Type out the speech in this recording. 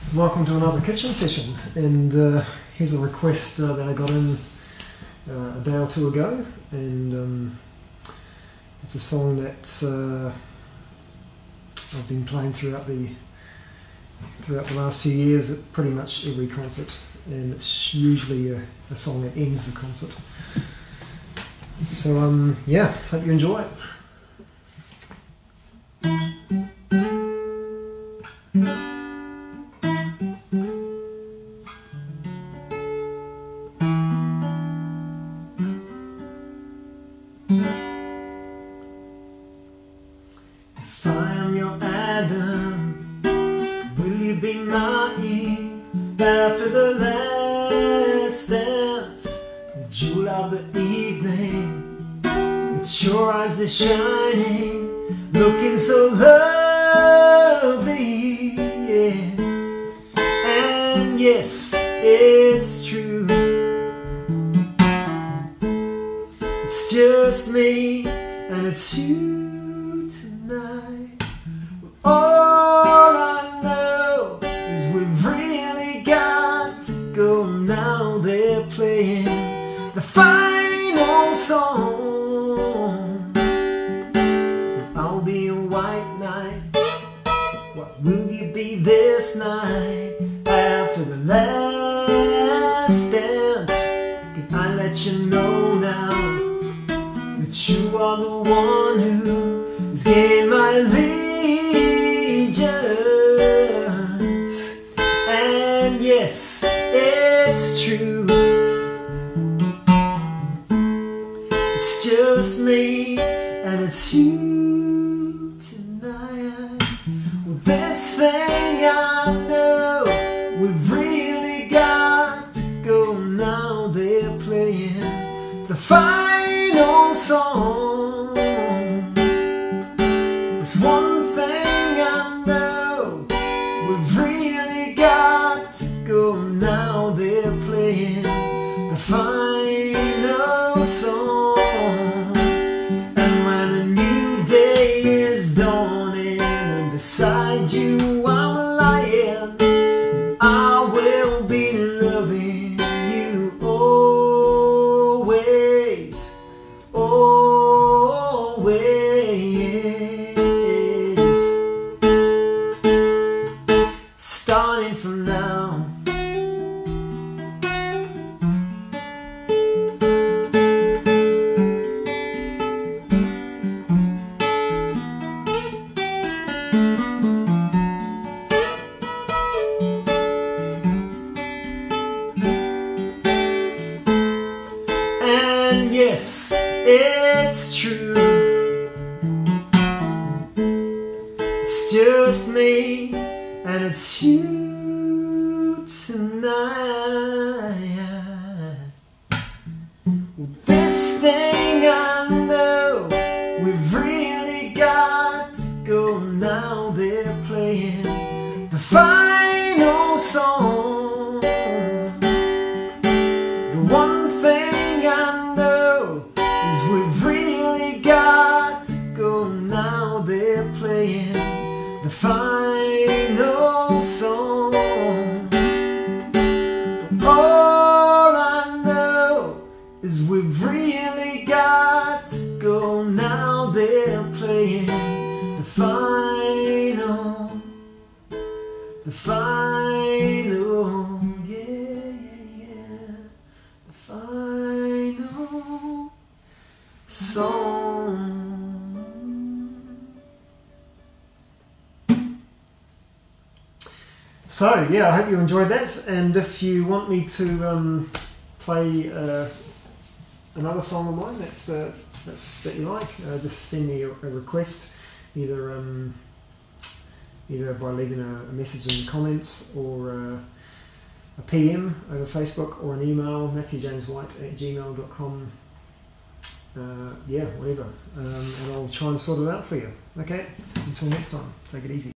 Welcome to another kitchen session, and here's a request that I got in a day or two ago, and it's a song that I've been playing throughout the last few years at pretty much every concert, and it's usually a song that ends the concert. So yeah, hope you enjoy it. If I am your Adam, will you be my Eve after the last dance, the jewel of the evening? It's your eyes are shining, looking so lovely, yeah. And yes, it's true, it's just me and it's you tonight. All I know is we've really got to go now. They're playing the final song. I'll be a white knight. What will you be this night after the last dance? Can I let you know now that you are the one who is getting my allegiance? And yes, it's true, it's just me and it's you tonight. Well, this thing I know, we've really got to go now. They're playing the final song. There's one thing I know, we've really got to go now. They're playing the final song. And when a new day is dawning and beside you I'm lying, I will be loving you always, always, starting from now. And yes, it's true, it's just me and it's you tonight. Well, this thing I know, we've really got to go now. They're playing the final song. The one thing I know is we've really got to go now. They're playing the final song. But all I know is we've really got to go now. They're playing the final, yeah, the final song. So yeah, I hope you enjoyed that, and if you want me to play another song of mine that you like, just send me a request, either by leaving a message in the comments, or a PM over Facebook, or an email, matthewjameswhite@gmail.com. Yeah, whatever, and I'll try and sort it out for you. Okay, until next time, take it easy.